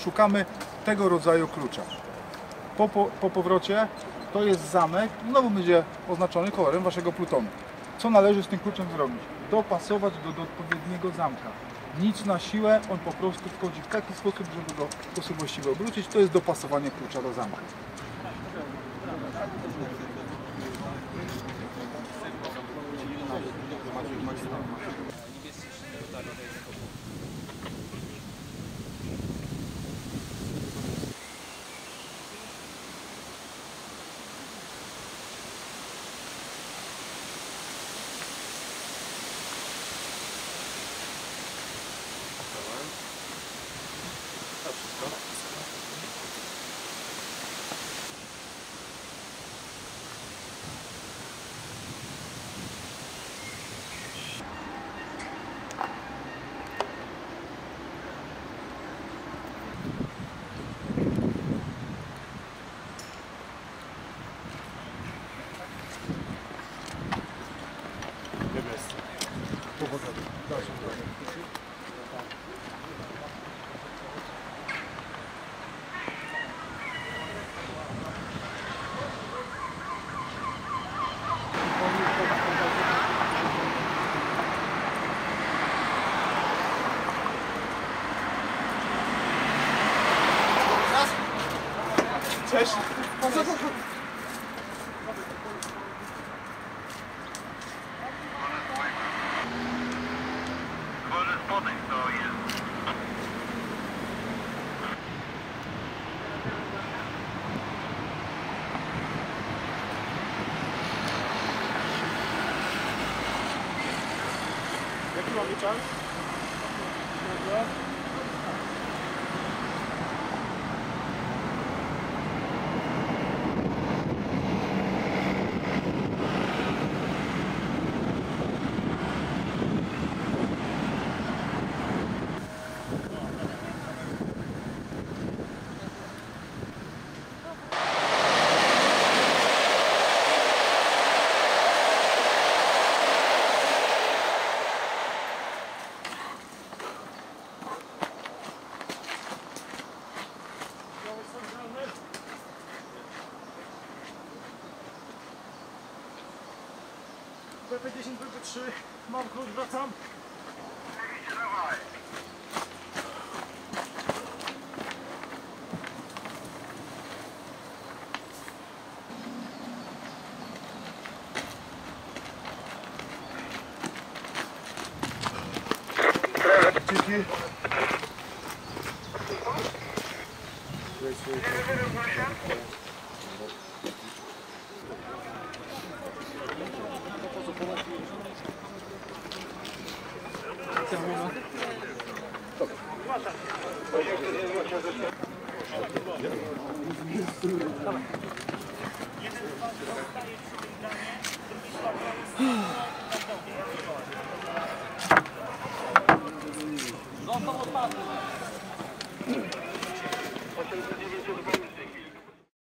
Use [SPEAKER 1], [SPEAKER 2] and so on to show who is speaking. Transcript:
[SPEAKER 1] szukamy tego rodzaju klucza. Po powrocie to jest zamek, znowu będzie oznaczony kolorem waszego plutonu. Co należy z tym kluczem zrobić? Dopasować go do odpowiedniego zamka. Nic na siłę, on po prostu wchodzi w taki sposób, żeby go w sposób właściwy obrócić. To jest dopasowanie klucza do zamka.
[SPEAKER 2] Cześć! Jaki mamy czas? BP10, BP3, mam klucz, wracam. Dzięki. Dawaj.